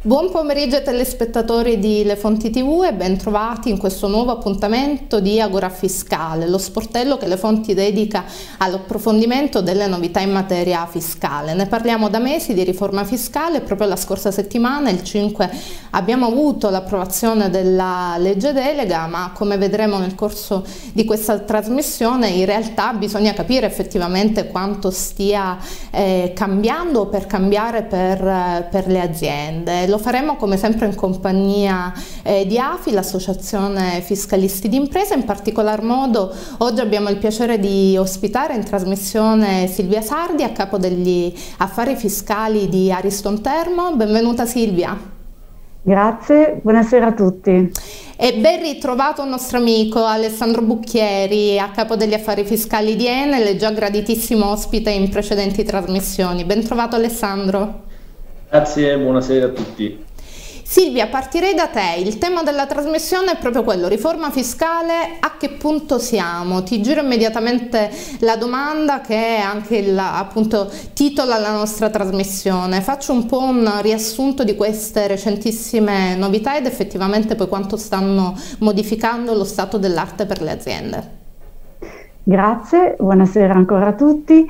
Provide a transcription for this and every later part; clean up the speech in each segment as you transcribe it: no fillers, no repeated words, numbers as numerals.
Buon pomeriggio ai telespettatori di Le Fonti TV e ben trovati in questo nuovo appuntamento di Agora Fiscale, lo sportello che Le Fonti dedica all'approfondimento delle novità in materia fiscale. Ne parliamo da mesi di riforma fiscale. Proprio la scorsa settimana, il 5, abbiamo avuto l'approvazione della legge delega, ma come vedremo nel corso di questa trasmissione in realtà bisogna capire effettivamente quanto stia cambiando o per cambiare per le aziende. Lo faremo come sempre in compagnia di AFI, l'Associazione Fiscalisti d'Impresa. In particolar modo oggi abbiamo il piacere di ospitare in trasmissione Silvia Sardi, a capo degli affari fiscali di Ariston Termo. Benvenuta Silvia. Grazie, buonasera a tutti. E ben ritrovato il nostro amico Alessandro Bucchieri, a capo degli affari fiscali di Enel, già graditissimo ospite in precedenti trasmissioni. Ben trovato Alessandro. Grazie, buonasera a tutti. Silvia, partirei da te. Il tema della trasmissione è proprio quello, riforma fiscale, a che punto siamo? Ti giro immediatamente la domanda che è anche appunto titola la nostra trasmissione. Faccio un po' un riassunto di queste recentissime novità ed effettivamente poi quanto stanno modificando lo stato dell'arte per le aziende. Grazie, buonasera ancora a tutti.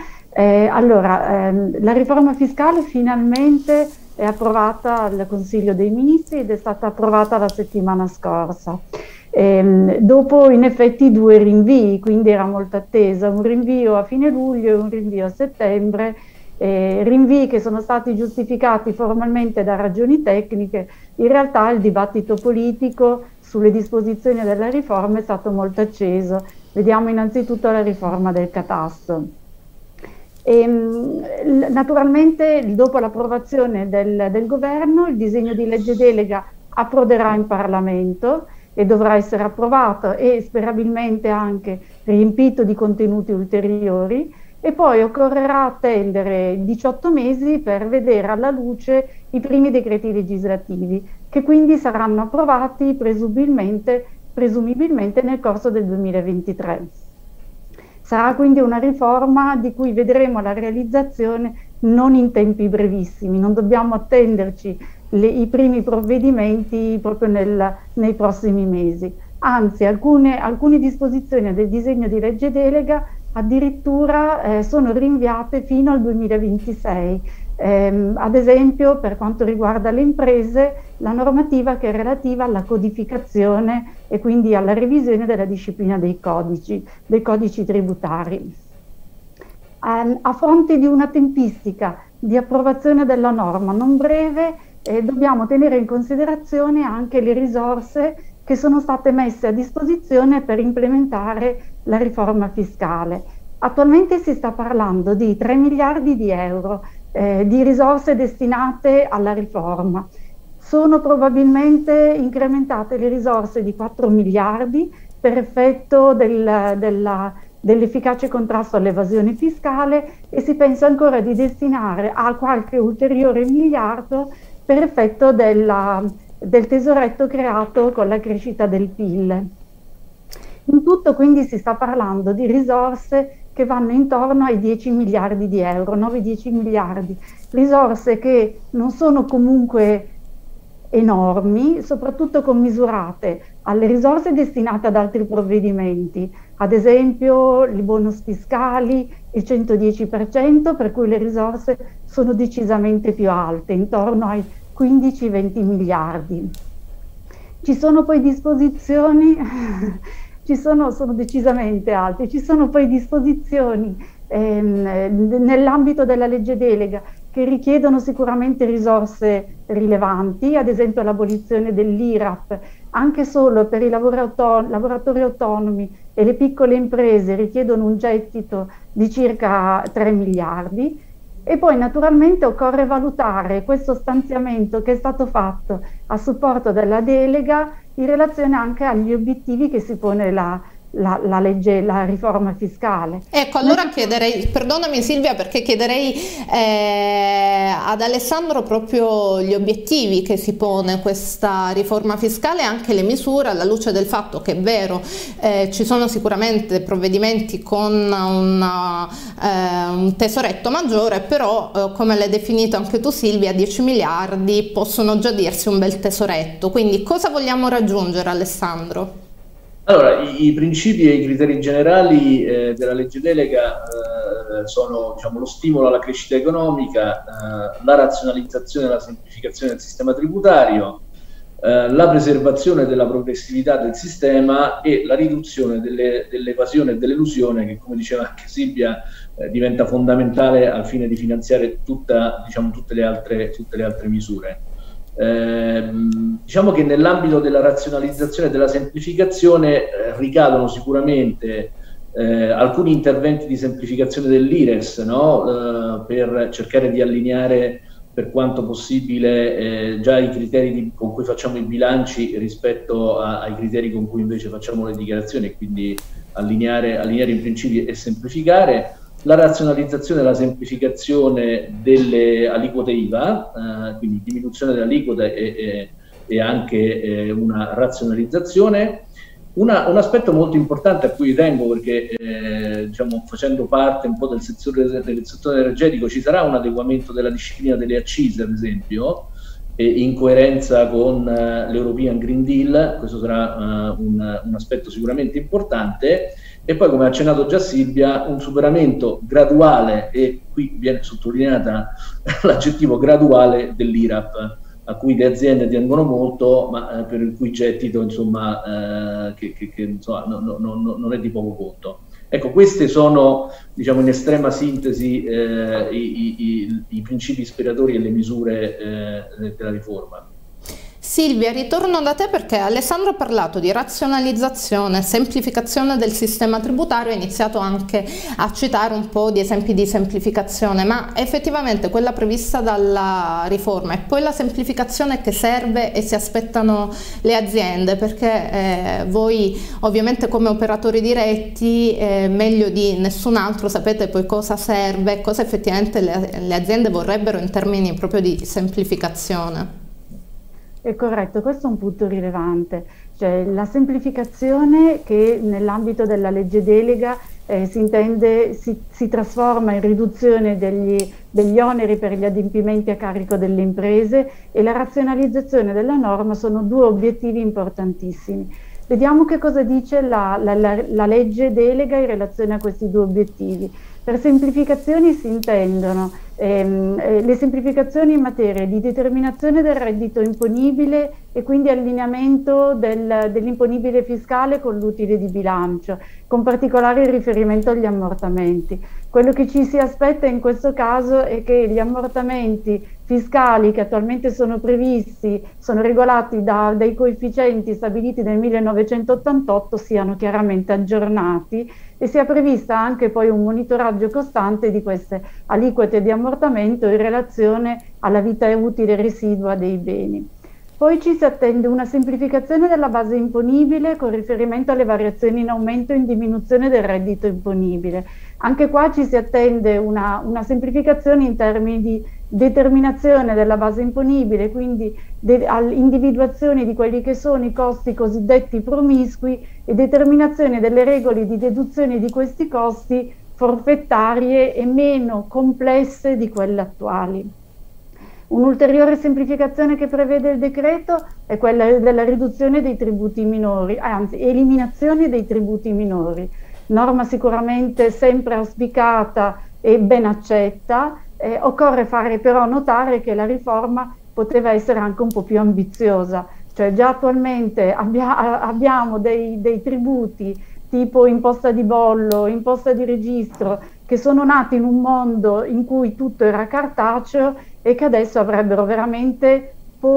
La riforma fiscale finalmente è approvata al Consiglio dei Ministri ed è stata approvata la settimana scorsa. Dopo in effetti 2 rinvii, quindi era molto attesa, un rinvio a fine luglio e un rinvio a settembre, rinvii che sono stati giustificati formalmente da ragioni tecniche. In realtà il dibattito politico sulle disposizioni della riforma è stato molto acceso. Vediamo innanzitutto la riforma del catasto. Naturalmente dopo l'approvazione del governo il disegno di legge delega approderà in Parlamento e dovrà essere approvato e sperabilmente anche riempito di contenuti ulteriori, e poi occorrerà attendere 18 mesi per vedere alla luce i primi decreti legislativi, che quindi saranno approvati presumibilmente nel corso del 2023. Sarà quindi una riforma di cui vedremo la realizzazione non in tempi brevissimi, non dobbiamo attenderci i primi provvedimenti proprio nei prossimi mesi. Anzi, alcune disposizioni del disegno di legge delega addirittura sono rinviate fino al 2026. Ad esempio, per quanto riguarda le imprese, la normativa che è relativa alla codificazione e quindi alla revisione della disciplina dei codici tributari. A fronte di una tempistica di approvazione della norma non breve, dobbiamo tenere in considerazione anche le risorse che sono state messe a disposizione per implementare la riforma fiscale. Attualmente si sta parlando di 3 miliardi di euro di risorse destinate alla riforma. Sono probabilmente incrementate le risorse di 4 miliardi per effetto dell'efficace contrasto all'evasione fiscale, e si pensa ancora di destinare a qualche ulteriore miliardo per effetto del tesoretto creato con la crescita del PIL. In tutto quindi si sta parlando di risorse che vanno intorno ai 10 miliardi di euro, 9-10 miliardi, risorse che non sono comunque enormi, soprattutto commisurate alle risorse destinate ad altri provvedimenti, ad esempio i bonus fiscali, il 110%, per cui le risorse sono decisamente più alte, intorno ai 15-20 miliardi. Ci sono poi disposizioni sono decisamente alte. Ci sono poi disposizioni nell'ambito della legge delega che richiedono sicuramente risorse rilevanti, ad esempio l'abolizione dell'IRAP, anche solo per i lavoratori autonomi e le piccole imprese richiedono un gettito di circa 3 miliardi. E poi naturalmente occorre valutare questo stanziamento che è stato fatto a supporto della delega in relazione anche agli obiettivi che si pone la la riforma fiscale. Ecco, allora chiederei, perdonami Silvia, perché chiederei ad Alessandro proprio gli obiettivi che si pone questa riforma fiscale e anche le misure, alla luce del fatto che è vero, ci sono sicuramente provvedimenti con un tesoretto maggiore, però come l'hai definito anche tu Silvia, 10 miliardi possono già dirsi un bel tesoretto. Quindi cosa vogliamo raggiungere, Alessandro? Allora, i principi e i criteri generali della legge delega sono, diciamo, lo stimolo alla crescita economica, la razionalizzazione e la semplificazione del sistema tributario, la preservazione della progressività del sistema e la riduzione dell'evasione e dell'elusione, che, come diceva anche Silvia, diventa fondamentale al fine di finanziare diciamo, tutte le altre misure. Diciamo che nell'ambito della razionalizzazione e della semplificazione ricadono sicuramente alcuni interventi di semplificazione dell'IRES, no? Per cercare di allineare per quanto possibile già i criteri con cui facciamo i bilanci rispetto ai criteri con cui invece facciamo le dichiarazioni, e quindi allineare i principi e semplificare. La razionalizzazione e la semplificazione delle aliquote IVA, quindi diminuzione delle aliquote e anche una razionalizzazione. Un aspetto molto importante a cui tengo, perché diciamo, facendo parte un po' del settore energetico, ci sarà un adeguamento della disciplina delle accise, ad esempio, in coerenza con l'European Green Deal. Questo sarà un aspetto sicuramente importante. E poi, come ha accennato già Silvia, un superamento graduale, e qui viene sottolineata l'aggettivo graduale, dell'IRAP, a cui le aziende tengono molto, ma per il cui gettito insomma, insomma non è di poco conto. Ecco, queste sono, diciamo, in estrema sintesi i principi ispiratori e le misure della riforma. Silvia, ritorno da te perché Alessandro ha parlato di razionalizzazione, semplificazione del sistema tributario, ha iniziato anche a citare un po' di esempi di semplificazione, ma effettivamente quella prevista dalla riforma e poi la semplificazione che serve e si aspettano le aziende, perché voi ovviamente come operatori diretti meglio di nessun altro sapete poi cosa serve, cosa effettivamente le aziende vorrebbero in termini proprio di semplificazione. È corretto, questo è un punto rilevante, cioè la semplificazione che nell'ambito della legge delega si trasforma in riduzione degli oneri per gli adempimenti a carico delle imprese, e la razionalizzazione della norma sono due obiettivi importantissimi. Vediamo che cosa dice la legge delega in relazione a questi due obiettivi. Per semplificazioni si intendono le semplificazioni in materia di determinazione del reddito imponibile e quindi allineamento dell'imponibile fiscale con l'utile di bilancio, con particolare riferimento agli ammortamenti. Quello che ci si aspetta in questo caso è che gli ammortamenti fiscali che attualmente sono previsti, sono regolati dai coefficienti stabiliti nel 1988, siano chiaramente aggiornati e sia prevista anche poi un monitoraggio costante di queste aliquote di ammortamento in relazione alla vita utile residua dei beni. Poi ci si attende una semplificazione della base imponibile con riferimento alle variazioni in aumento e in diminuzione del reddito imponibile. Anche qua ci si attende una semplificazione in termini di determinazione della base imponibile, quindi individuazione di quelli che sono i costi cosiddetti promiscui e determinazione delle regole di deduzione di questi costi forfettarie e meno complesse di quelle attuali. Un'ulteriore semplificazione che prevede il decreto è quella della riduzione dei tributi minori, anzi eliminazione dei tributi minori, norma sicuramente sempre auspicata e ben accetta. Occorre fare però notare che la riforma poteva essere anche un po' più ambiziosa, cioè già attualmente abbiamo dei tributi tipo imposta di bollo, imposta di registro, che sono nati in un mondo in cui tutto era cartaceo e che adesso avrebbero veramente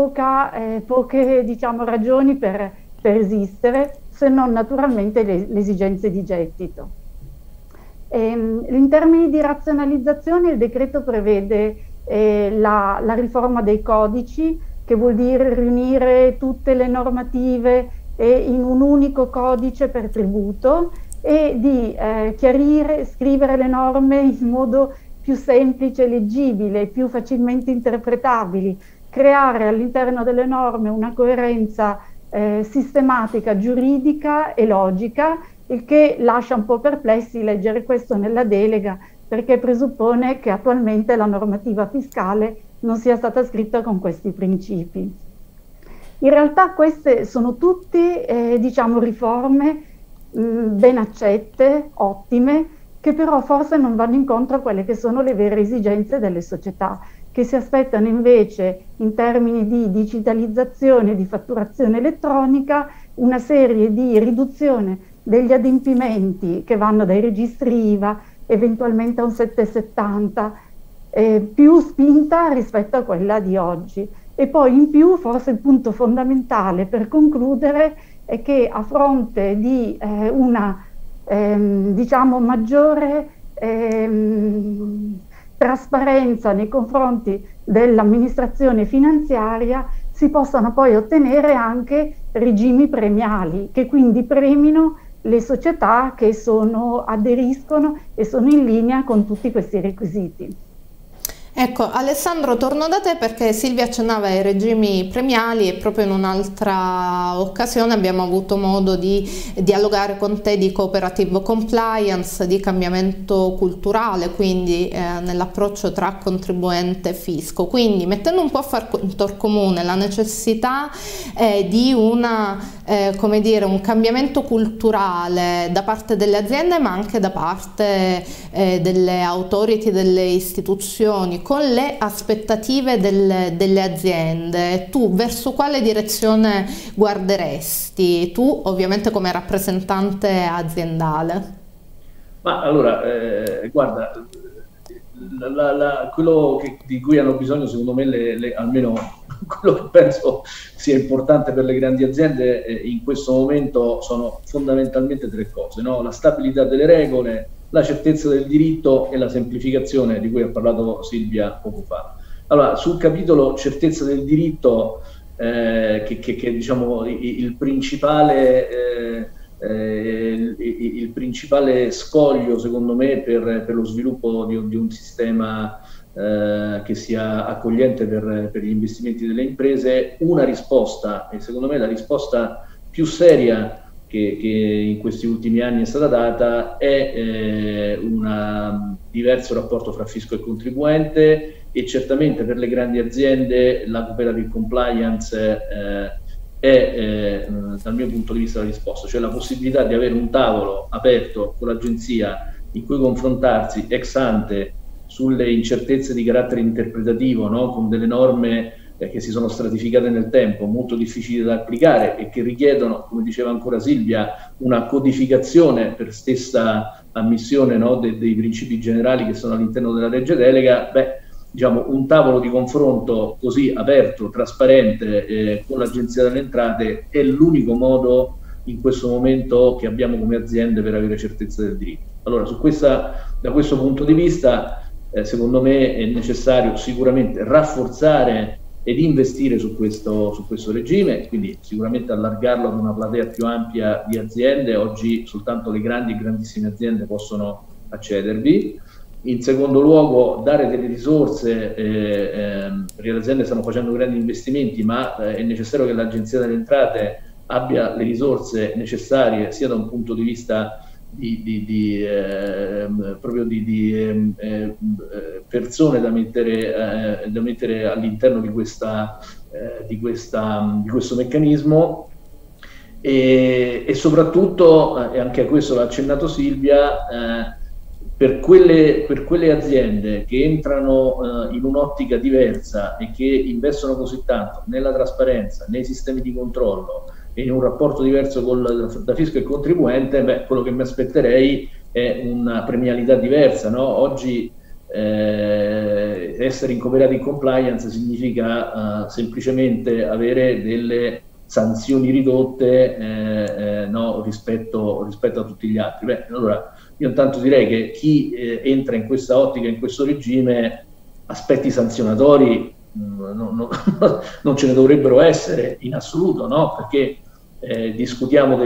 poche diciamo, ragioni per esistere, se non naturalmente le esigenze di gettito. In termini di razionalizzazione il decreto prevede la riforma dei codici, che vuol dire riunire tutte le normative in un unico codice per tributo e di chiarire, scrivere le norme in modo più semplice, leggibile, più facilmente interpretabili, creare all'interno delle norme una coerenza sistematica, giuridica e logica, il che lascia un po' perplessi leggere questo nella delega, perché presuppone che attualmente la normativa fiscale non sia stata scritta con questi principi. In realtà queste sono tutte diciamo riforme ben accette, ottime, che però forse non vanno incontro a quelle che sono le vere esigenze delle società, che si aspettano invece in termini di digitalizzazione, di fatturazione elettronica, una serie di riduzione degli adempimenti che vanno dai registri IVA, eventualmente a un 770, più spinta rispetto a quella di oggi. E poi in più forse il punto fondamentale per concludere è che a fronte di una diciamo maggiore trasparenza nei confronti dell'amministrazione finanziaria si possano poi ottenere anche regimi premiali che quindi premino le società che aderiscono e sono in linea con tutti questi requisiti. Ecco, Alessandro, torno da te perché Silvia accennava ai regimi premiali e proprio in un'altra occasione abbiamo avuto modo di dialogare con te di cooperative compliance, di cambiamento culturale, quindi nell'approccio tra contribuente e fisco. Quindi mettendo un po' a far contor comune la necessità di come dire, un cambiamento culturale da parte delle aziende ma anche da parte delle authority, delle istituzioni, con le aspettative delle aziende, tu verso quale direzione guarderesti? Tu ovviamente come rappresentante aziendale. Ma allora, guarda, quello di cui hanno bisogno secondo me, almeno quello che penso sia importante per le grandi aziende in questo momento sono fondamentalmente tre cose, no? La stabilità delle regole, la certezza del diritto e la semplificazione di cui ha parlato Silvia poco fa. Allora, sul capitolo certezza del diritto, che diciamo il principale scoglio secondo me per lo sviluppo di un sistema che sia accogliente per gli investimenti delle imprese, una risposta, e secondo me la risposta più seria che in questi ultimi anni è stata data è un diverso rapporto fra fisco e contribuente, e certamente per le grandi aziende la cooperative compliance è dal mio punto di vista la risposta, cioè la possibilità di avere un tavolo aperto con l'agenzia in cui confrontarsi ex ante sulle incertezze di carattere interpretativo, no? Con delle norme che si sono stratificate nel tempo, molto difficili da applicare e che richiedono, come diceva ancora Silvia, una codificazione per stessa ammissione, no? dei principi generali che sono all'interno della legge delega. Diciamo, un tavolo di confronto così aperto, trasparente con l'Agenzia delle Entrate è l'unico modo in questo momento che abbiamo come aziende per avere certezza del diritto. Allora, da questo punto di vista, secondo me è necessario sicuramente rafforzare ed investire su questo regime, quindi sicuramente allargarlo ad una platea più ampia di aziende. Oggi soltanto le grandi e grandissime aziende possono accedervi. In secondo luogo, dare delle risorse, perché le aziende stanno facendo grandi investimenti, ma è necessario che l'Agenzia delle Entrate abbia le risorse necessarie sia da un punto di vista proprio di persone da mettere all'interno di questo meccanismo, e soprattutto, e anche a questo l'ha accennato Silvia, per quelle aziende che entrano in un'ottica diversa e che investono così tanto nella trasparenza, nei sistemi di controllo e in un rapporto diverso da fisco e contribuente, quello che mi aspetterei è una premialità diversa, no? Oggi essere in cooperative compliance significa semplicemente avere delle sanzioni ridotte no, rispetto a tutti gli altri. Allora io intanto direi che chi entra in questa ottica, in questo regime, aspetti sanzionatori non ce ne dovrebbero essere in assoluto, no? Perché discutiamo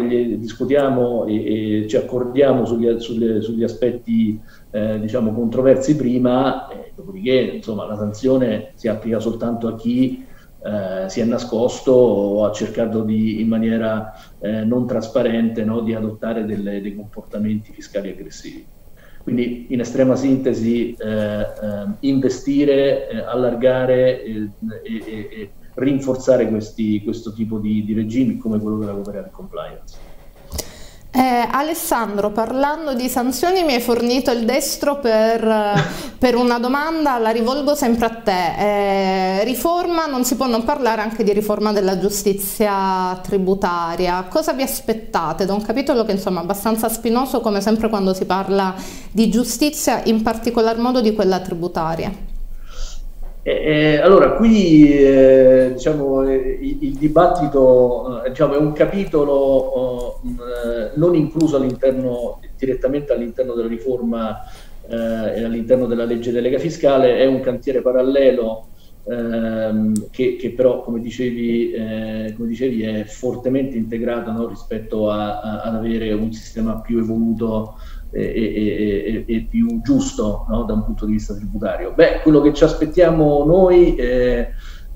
e ci accordiamo sugli aspetti diciamo controversi prima, dopodiché insomma la sanzione si applica soltanto a chi si è nascosto o ha cercato in maniera non trasparente, no, di adottare dei comportamenti fiscali aggressivi. Quindi in estrema sintesi investire, allargare e rinforzare questo tipo di regimi come quello della cooperare compliance. Alessandro, parlando di sanzioni mi hai fornito il destro per una domanda, la rivolgo sempre a te. Riforma, non si può non parlare anche di riforma della giustizia tributaria. Cosa vi aspettate da un capitolo che insomma è abbastanza spinoso come sempre quando si parla di giustizia, in particolar modo di quella tributaria? Allora, qui diciamo, il dibattito diciamo, è un capitolo non incluso direttamente all'interno della riforma e all'interno della legge delega fiscale, è un cantiere parallelo che però, come dicevi, è fortemente integrato, no, rispetto ad avere un sistema più evoluto e più giusto, no, da un punto di vista tributario. Beh, quello che ci aspettiamo noi è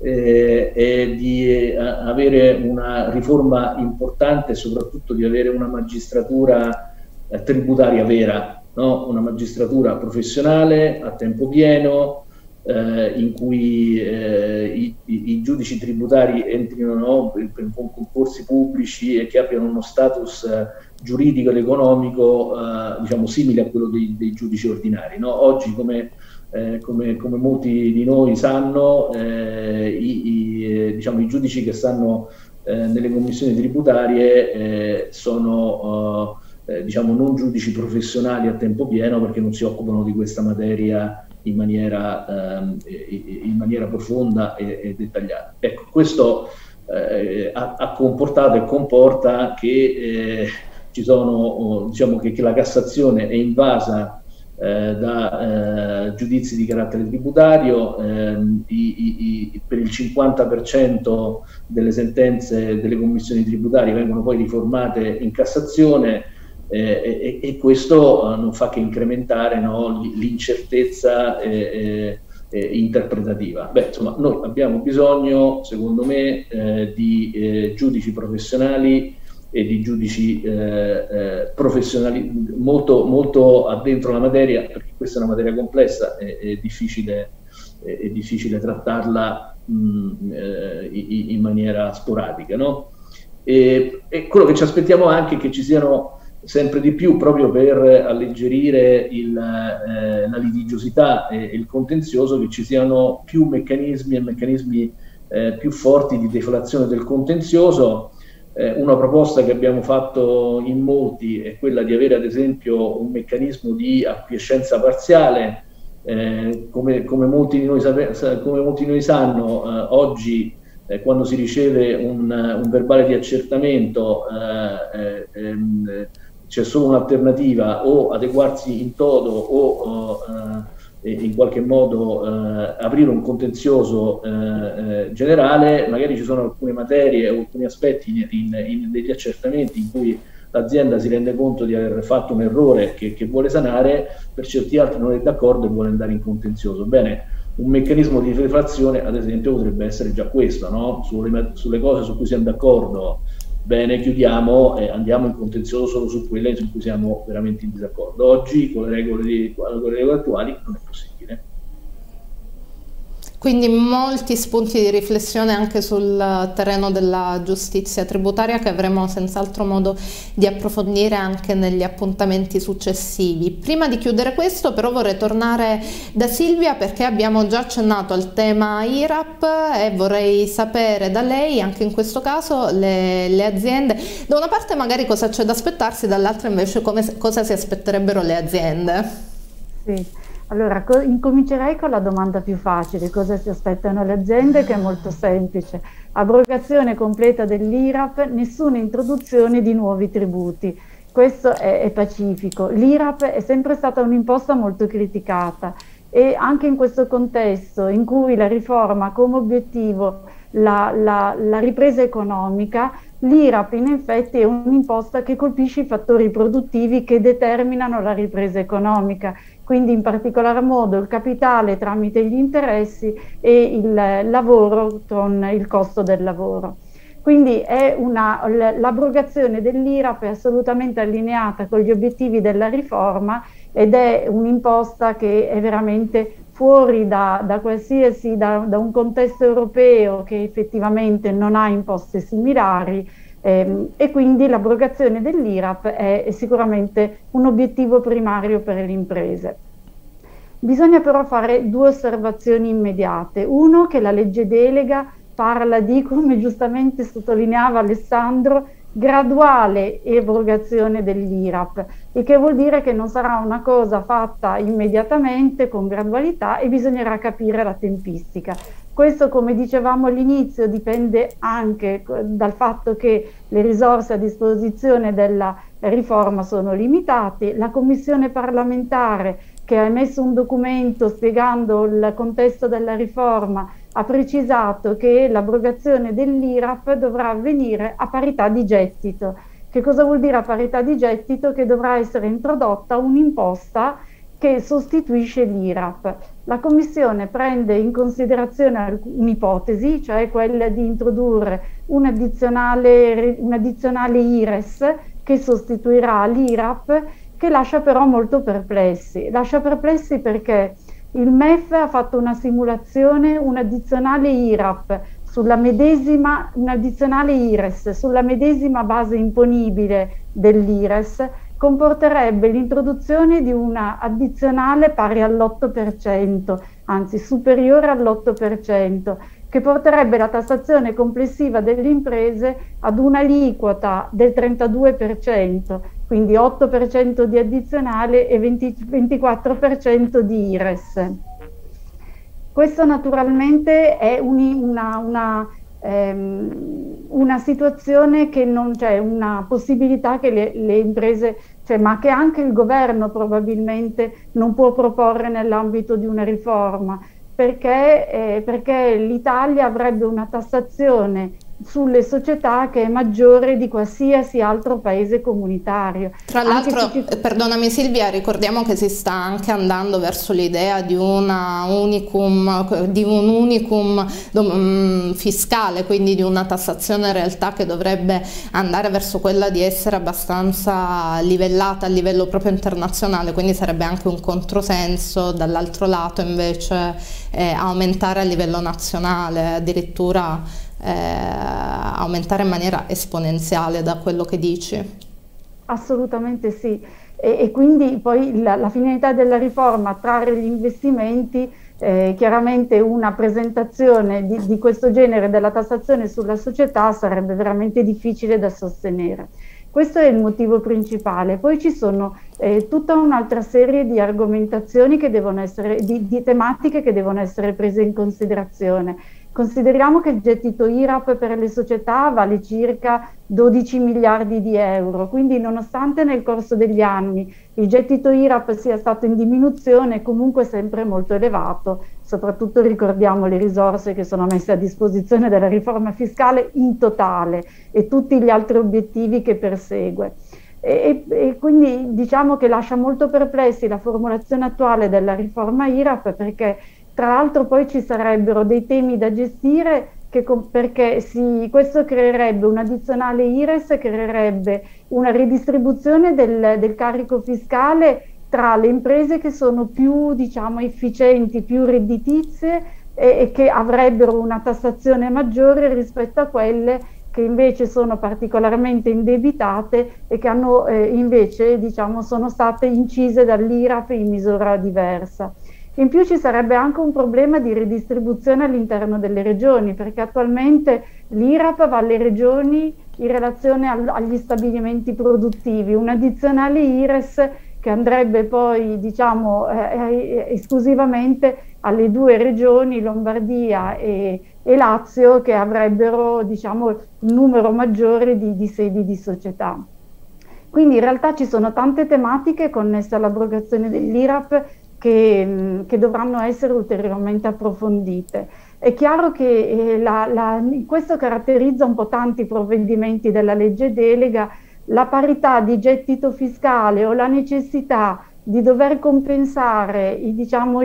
di avere una riforma importante e soprattutto di avere una magistratura tributaria vera, no? Una magistratura professionale a tempo pieno, in cui i giudici tributari entrino, no, per concorsi pubblici e che abbiano uno status giuridico ed economico diciamo simile a quello dei giudici ordinari, no? Oggi, come molti di noi sanno, diciamo, i giudici che stanno nelle commissioni tributarie sono diciamo, non giudici professionali a tempo pieno, perché non si occupano di questa materia in maniera profonda e dettagliata. Ecco, questo ha comportato e comporta che ci sono, diciamo, che la Cassazione è invasa da giudizi di carattere tributario. Per il 50% delle sentenze delle commissioni tributarie vengono poi riformate in Cassazione, e questo non fa che incrementare, no, l'incertezza interpretativa. Beh, insomma, noi abbiamo bisogno, secondo me, di giudici professionali e di giudici professionali molto addentro la materia, perché questa è una materia complessa e è difficile trattarla in maniera sporadica, no? E quello che ci aspettiamo anche è che ci siano sempre di più, proprio per alleggerire la litigiosità e il contenzioso, che ci siano più meccanismi più forti di deflazione del contenzioso. Una proposta che abbiamo fatto in molti è quella di avere, ad esempio, un meccanismo di acquiescenza parziale. Come molti di noi sanno, oggi quando si riceve un verbale di accertamento c'è solo un'alternativa: o adeguarsi in toto o in qualche modo aprire un contenzioso generale. Magari ci sono alcune materie o alcuni aspetti degli accertamenti in cui l'azienda si rende conto di aver fatto un errore che vuole sanare, per certi altri non è d'accordo e vuole andare in contenzioso. Bene, un meccanismo di deflazione, ad esempio, potrebbe essere già questo, no? Sulle cose su cui siamo d'accordo, bene, chiudiamo e andiamo in contenzioso solo su quelle su cui siamo veramente in disaccordo. Oggi, con le regole attuali, non è possibile. Quindi molti spunti di riflessione anche sul terreno della giustizia tributaria, che avremo senz'altro modo di approfondire anche negli appuntamenti successivi. Prima di chiudere questo, però, vorrei tornare da Silvia, perché abbiamo già accennato al tema IRAP e vorrei sapere da lei, anche in questo caso, le aziende, da una parte magari cosa c'è da aspettarsi, dall'altra invece cosa si aspetterebbero le aziende. Sì. Allora, incomincerei con la domanda più facile: cosa si aspettano le aziende, che è molto semplice. Abrogazione completa dell'IRAP, nessuna introduzione di nuovi tributi. Questo è pacifico. L'IRAP è sempre stata un'imposta molto criticata, e anche in questo contesto in cui la riforma ha come obiettivo la ripresa economica, L'IRAP in effetti è un'imposta che colpisce i fattori produttivi che determinano la ripresa economica, quindi in particolar modo il capitale tramite gli interessi e il lavoro con il costo del lavoro. Quindi l'abrogazione dell'IRAP è assolutamente allineata con gli obiettivi della riforma ed è un'imposta che è veramente fuori da un contesto europeo che effettivamente non ha imposte similari, e quindi l'abrogazione dell'IRAP è sicuramente un obiettivo primario per le imprese. Bisogna però fare due osservazioni immediate. Uno, che la legge delega parla di, come giustamente sottolineava Alessandro, graduale abrogazione dell'IRAP, il che vuol dire che non sarà una cosa fatta immediatamente con gradualità e bisognerà capire la tempistica. Questo, come dicevamo all'inizio, dipende anche dal fatto che le risorse a disposizione della riforma sono limitate. La Commissione parlamentare, che ha emesso un documento spiegando il contesto della riforma, ha precisato che l'abrogazione dell'IRAP dovrà avvenire a parità di gettito. Che cosa vuol dire a parità di gettito? Che dovrà essere introdotta un'imposta che sostituisce l'IRAP. La Commissione prende in considerazione un'ipotesi, cioè quella di introdurre un'addizionale IRES che sostituirà l'IRAP, che lascia però molto perplessi. Lascia perplessi perché il MEF ha fatto una simulazione, un'addizionale IRAP un'addizionale IRES sulla medesima base imponibile dell'IRES comporterebbe l'introduzione di una addizionale pari all'8%, anzi superiore all'8%, che porterebbe la tassazione complessiva delle imprese ad un'aliquota del 32%, quindi 8% di addizionale e 24% di IRES. Questo naturalmente è una situazione che non c'è, una possibilità che le imprese, ma che anche il governo probabilmente non può proporre nell'ambito di una riforma, perché l'Italia avrebbe una tassazione sulle società che è maggiore di qualsiasi altro paese comunitario. Tra l'altro, perdonami Silvia, ricordiamo che si sta anche andando verso l'idea di un unicum fiscale, quindi di una tassazione in realtà che dovrebbe andare verso quella di essere abbastanza livellata a livello proprio internazionale, quindi sarebbe anche un controsenso dall'altro lato invece aumentare a livello nazionale, addirittura aumentare in maniera esponenziale da quello che dici. Assolutamente sì, e quindi poi la finalità della riforma, attrarre gli investimenti, chiaramente una presentazione di questo genere della tassazione sulla società sarebbe veramente difficile da sostenere. Questo è il motivo principale. Poi ci sono tutta un'altra serie di argomentazioni che devono essere, di tematiche che devono essere prese in considerazione. Consideriamo che il gettito IRAP per le società vale circa 12 miliardi di euro, quindi nonostante nel corso degli anni il gettito IRAP sia stato in diminuzione, è comunque sempre molto elevato, soprattutto ricordiamo le risorse che sono messe a disposizione della riforma fiscale in totale e tutti gli altri obiettivi che persegue. E quindi diciamo che lascia molto perplessi la formulazione attuale della riforma IRAP, perché tra l'altro poi ci sarebbero dei temi da gestire perché questo creerebbe un'addizionale IRES, creerebbe una ridistribuzione del carico fiscale tra le imprese che sono più, diciamo, efficienti, più redditizie e che avrebbero una tassazione maggiore rispetto a quelle che invece sono particolarmente indebitate e che hanno invece, diciamo, sono state incise dall'IRAP in misura diversa. In più ci sarebbe anche un problema di ridistribuzione all'interno delle regioni, perché attualmente l'IRAP va alle regioni in relazione agli stabilimenti produttivi, un'addizionale IRES che andrebbe poi, diciamo, esclusivamente alle due regioni, Lombardia e Lazio, che avrebbero, diciamo, un numero maggiore di sedi di società. Quindi in realtà ci sono tante tematiche connesse all'abrogazione dell'IRAP che dovranno essere ulteriormente approfondite. È chiaro che questo caratterizza un po' tanti provvedimenti della legge delega, la parità di gettito fiscale o la necessità di dover compensare diciamo,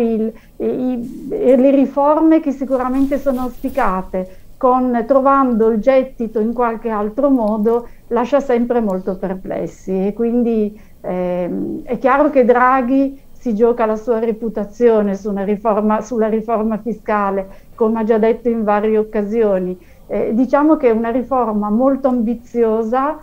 le riforme che sicuramente sono auspicate trovando il gettito in qualche altro modo, lascia sempre molto perplessi, e quindi è chiaro che Draghi si gioca la sua reputazione sulla riforma fiscale, come ha già detto in varie occasioni. Diciamo che è una riforma molto ambiziosa,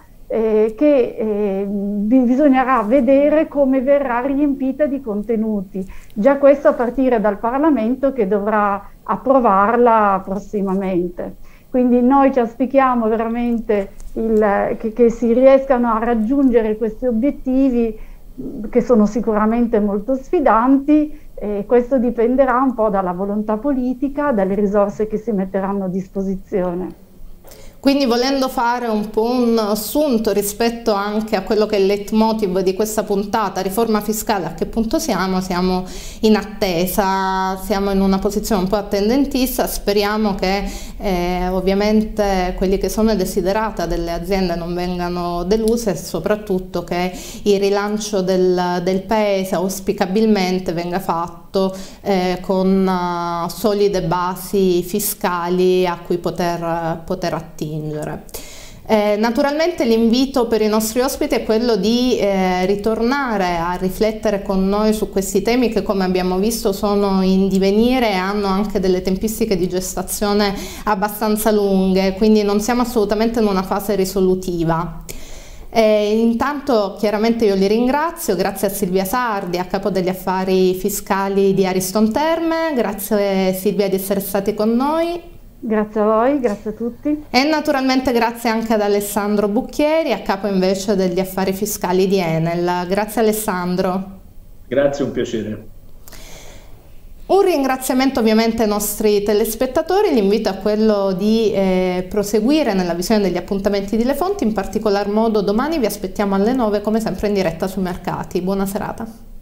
che bisognerà vedere come verrà riempita di contenuti. Già questo a partire dal Parlamento, che dovrà approvarla prossimamente. Quindi noi ci auspichiamo veramente che si riescano a raggiungere questi obiettivi, che sono sicuramente molto sfidanti, e questo dipenderà un po' dalla volontà politica, dalle risorse che si metteranno a disposizione. Quindi, volendo fare un po' un assunto rispetto anche a quello che è il leitmotiv di questa puntata, riforma fiscale, a che punto siamo? Siamo in attesa, siamo in una posizione un po' attendentista, speriamo che ovviamente quelli che sono i desiderata delle aziende non vengano deluse, e soprattutto che il rilancio del paese auspicabilmente venga fatto con solide basi fiscali a cui poter attingere. Naturalmente l'invito per i nostri ospiti è quello di ritornare a riflettere con noi su questi temi che, come abbiamo visto, sono in divenire e hanno anche delle tempistiche di gestazione abbastanza lunghe, quindi non siamo assolutamente in una fase risolutiva. Intanto chiaramente io li ringrazio, grazie a Silvia Sardi, a capo degli affari fiscali di Ariston Terme, grazie Silvia di essere stati con noi. Grazie a voi, grazie a tutti. E naturalmente grazie anche ad Alessandro Bucchieri, a capo invece degli affari fiscali di Enel. Grazie Alessandro. Grazie, un piacere. Un ringraziamento ovviamente ai nostri telespettatori, l'invito è quello di proseguire nella visione degli appuntamenti di Le Fonti, in particolar modo domani vi aspettiamo alle 9 come sempre in diretta sui mercati. Buona serata.